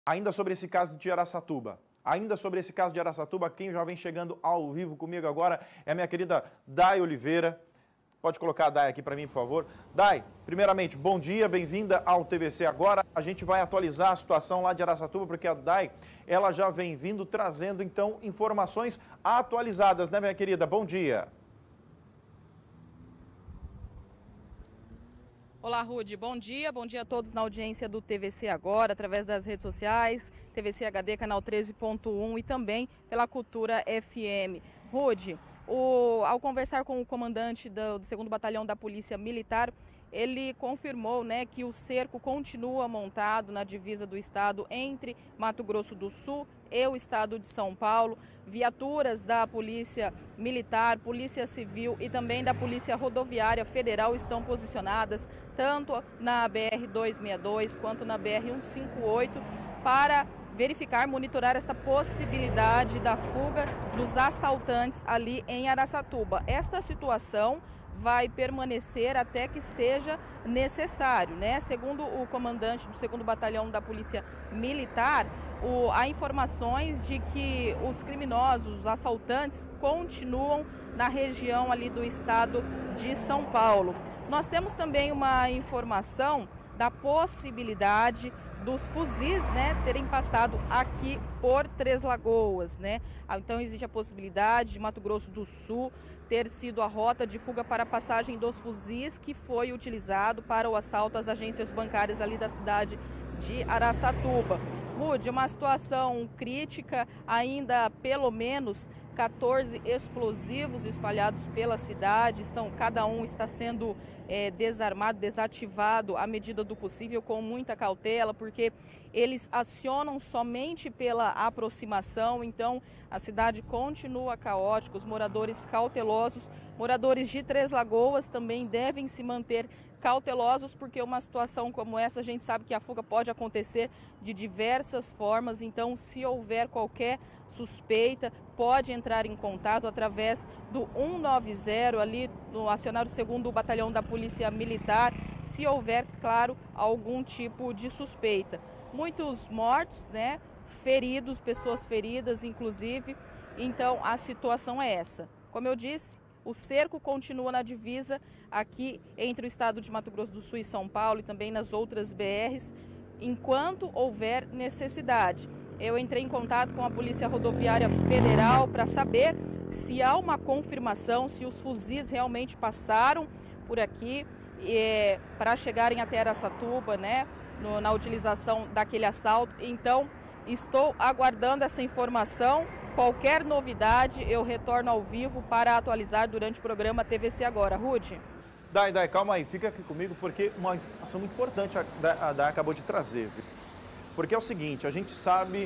Ainda sobre esse caso de Araçatuba. Quem já vem chegando ao vivo comigo agora é a minha querida Day Oliveira. Pode colocar a Day aqui para mim, por favor. Day, primeiramente, bom dia, bem-vinda ao TVC Agora. A gente vai atualizar a situação lá de Araçatuba, porque a Day, ela já vem vindo trazendo, então, informações atualizadas, né, minha querida? Bom dia. Olá, Rude. Bom dia a todos na audiência do TVC Agora, através das redes sociais, TVC HD, canal 13.1 e também pela Cultura FM. Rude, ao conversar com o comandante do 2º Batalhão da Polícia Militar, ele confirmou, né, que o cerco continua montado na divisa do estado entre Mato Grosso do Sul e o estado de São Paulo. Viaturas da Polícia Militar, Polícia Civil e também da Polícia Rodoviária Federal estão posicionadas tanto na BR-262 quanto na BR-158 para verificar, monitorar esta possibilidade da fuga dos assaltantes ali em Araçatuba. Esta situação vai permanecer até que seja necessário, né? Segundo o comandante do 2º Batalhão da Polícia Militar, há informações de que os criminosos, os assaltantes, continuam na região ali do estado de São Paulo. Nós temos também uma informação da possibilidade dos fuzis, né, terem passado aqui por Três Lagoas, né? Então existe a possibilidade de Mato Grosso do Sul ter sido a rota de fuga para a passagem dos fuzis que foi utilizado para o assalto às agências bancárias ali da cidade de Araçatuba. Rude, uma situação crítica, ainda pelo menos 14 explosivos espalhados pela cidade, cada um está sendo desarmado, desativado à medida do possível, com muita cautela, porque eles acionam somente pela aproximação, então a cidade continua caótica, os moradores cautelosos, moradores de Três Lagoas também devem se manter cautelosos, porque uma situação como essa, a gente sabe que a fuga pode acontecer de diversas formas, então se houver qualquer suspeita, pode entrar em contato através do 190 ali, acionar o 2º Batalhão da Polícia Militar, se houver, claro, algum tipo de suspeita. Muitos mortos, né, feridos, pessoas feridas inclusive, então a situação é essa. Como eu disse, o cerco continua na divisa aqui entre o estado de Mato Grosso do Sul e São Paulo e também nas outras BRs, enquanto houver necessidade. Eu entrei em contato com a Polícia Rodoviária Federal para saber se há uma confirmação, se os fuzis realmente passaram por aqui para chegarem até Araçatuba, né, na utilização daquele assalto. Então, estou aguardando essa informação. Qualquer novidade, eu retorno ao vivo para atualizar durante o programa TVC Agora. Rude? Day, calma aí, fica aqui comigo, porque uma informação muito importante a Day acabou de trazer. Porque é o seguinte, a gente sabe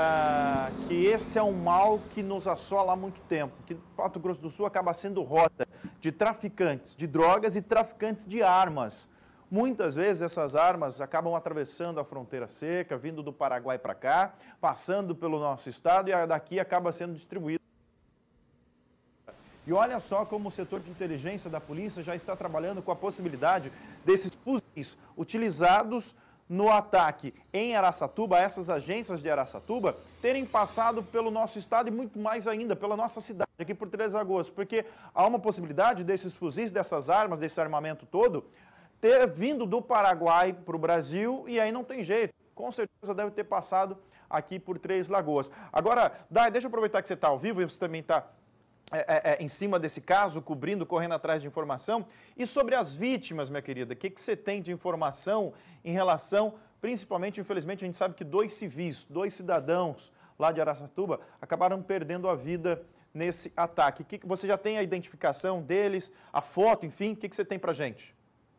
que esse é um mal que nos assola há muito tempo, que Mato Grosso do Sul acaba sendo rota de traficantes de drogas e traficantes de armas. Muitas vezes essas armas acabam atravessando a fronteira seca, vindo do Paraguai para cá, passando pelo nosso estado e daqui acaba sendo distribuído. E olha só como o setor de inteligência da polícia já está trabalhando com a possibilidade desses fuzis utilizados no ataque em Araçatuba, essas agências de Araçatuba, terem passado pelo nosso estado e muito mais ainda pela nossa cidade, aqui por Três Lagoas, porque há uma possibilidade desses fuzis, dessas armas, desse armamento todo, ter vindo do Paraguai para o Brasil e aí não tem jeito. Com certeza deve ter passado aqui por Três Lagoas. Agora, Day, deixa eu aproveitar que você está ao vivo e você também está em cima desse caso, cobrindo, correndo atrás de informação. E sobre as vítimas, minha querida, o que você tem de informação em relação, principalmente, infelizmente, a gente sabe que 2 civis, 2 cidadãos lá de Araçatuba acabaram perdendo a vida nesse ataque. Você já tem a identificação deles, a foto, enfim, o que você tem para a gente?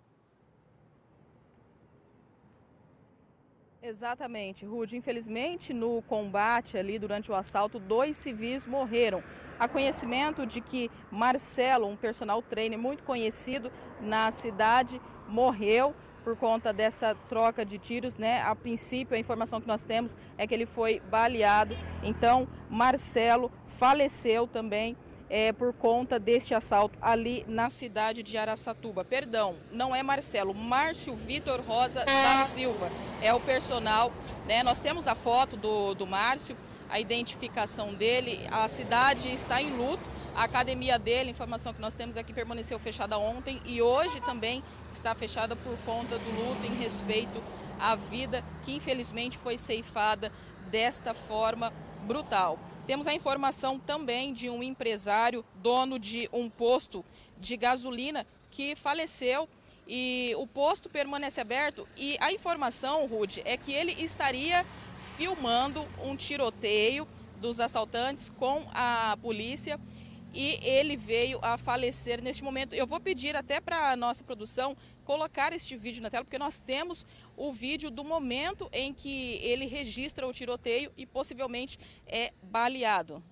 Exatamente, Rude. Infelizmente, no combate ali, durante o assalto, 2 civis morreram. Há conhecimento de que Marcelo, um personal trainer muito conhecido na cidade, morreu por conta dessa troca de tiros, né? A princípio, a informação que nós temos é que ele foi baleado. Então, Marcelo faleceu também por conta deste assalto ali na cidade de Araçatuba. Perdão, não é Marcelo, Márcio Vitor Rosa da Silva é o personal, né? Nós temos a foto do Márcio, a identificação dele, a cidade está em luto, a academia dele, a informação que nós temos aqui, permaneceu fechada ontem e hoje também está fechada por conta do luto em respeito à vida que infelizmente foi ceifada desta forma brutal. Temos a informação também de um empresário, dono de um posto de gasolina, que faleceu e o posto permanece aberto. E a informação, Rude, é que ele estaria filmando um tiroteio dos assaltantes com a polícia e ele veio a falecer neste momento. Eu vou pedir até para a nossa produção colocar este vídeo na tela, porque nós temos o vídeo do momento em que ele registra o tiroteio e possivelmente é baleado.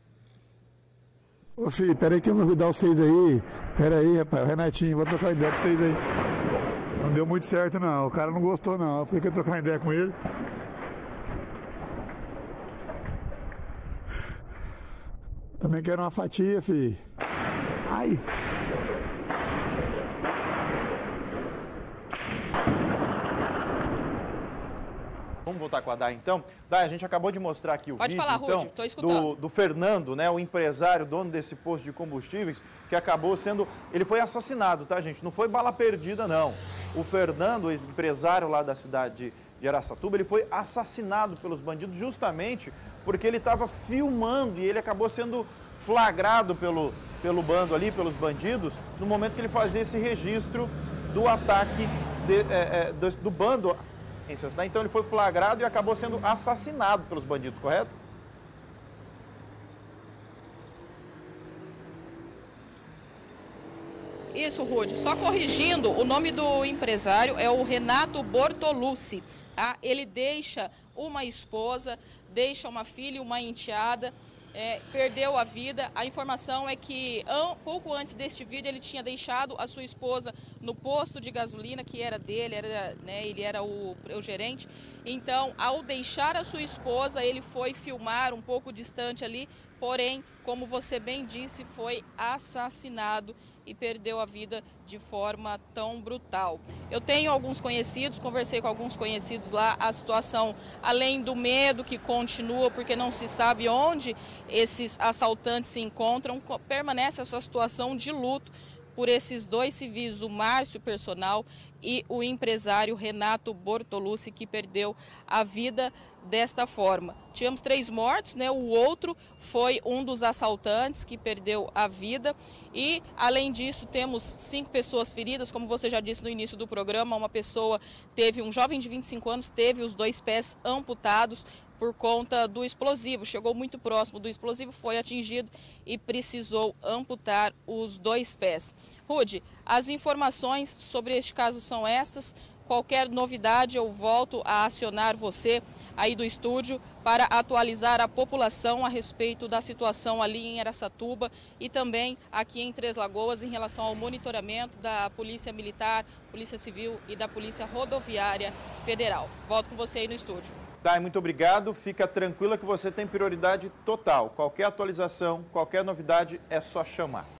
Ô filho, peraí que eu vou cuidar vocês aí. Peraí, rapaz, Renatinho, vou trocar ideia com vocês aí. Não deu muito certo não, o cara não gostou não, eu fui trocar ideia com ele. Também quero uma fatia, filho. Ai! Vamos voltar com a Day, então. Day, a gente acabou de mostrar aqui o Pode vídeo, falar, Rude, então, estou escutando. do Fernando, né, o empresário, dono desse posto de combustíveis, que acabou sendo... Ele foi assassinado, tá, gente? Não foi bala perdida, não. O Fernando, o empresário lá da cidade de Araçatuba, ele foi assassinado pelos bandidos justamente porque ele estava filmando e ele acabou sendo flagrado pelo bando ali, pelos bandidos, no momento que ele fazia esse registro do ataque do bando. Então ele foi flagrado e acabou sendo assassinado pelos bandidos, correto? Isso, Rude. Só corrigindo, o nome do empresário é o Renato Bortolucci. Tá? Ele deixa uma esposa, deixa uma filha e uma enteada. Perdeu a vida. A informação é que pouco antes deste vídeo ele tinha deixado a sua esposa no posto de gasolina que era dele, ele era o gerente. Então, ao deixar a sua esposa, ele foi filmar um pouco distante ali, porém, como você bem disse, foi assassinado e perdeu a vida de forma tão brutal. Eu tenho alguns conhecidos, conversei com alguns conhecidos lá, a situação, além do medo que continua, porque não se sabe onde esses assaltantes se encontram, permanece essa situação de luto por esses dois civis, o Márcio personal e o empresário Renato Bortolucci, que perdeu a vida desta forma. Tivemos 3 mortos, né? O outro foi um dos assaltantes que perdeu a vida e, além disso, temos 5 pessoas feridas, como você já disse no início do programa, um jovem de 25 anos teve os 2 pés amputados por conta do explosivo, chegou muito próximo do explosivo, foi atingido e precisou amputar os 2 pés. Rude, as informações sobre este caso são estas. Qualquer novidade eu volto a acionar você aí do estúdio para atualizar a população a respeito da situação ali em Araçatuba e também aqui em Três Lagoas em relação ao monitoramento da Polícia Militar, Polícia Civil e da Polícia Rodoviária Federal. Volto com você aí no estúdio. Day, muito obrigado. Fica tranquila que você tem prioridade total. Qualquer atualização, qualquer novidade é só chamar.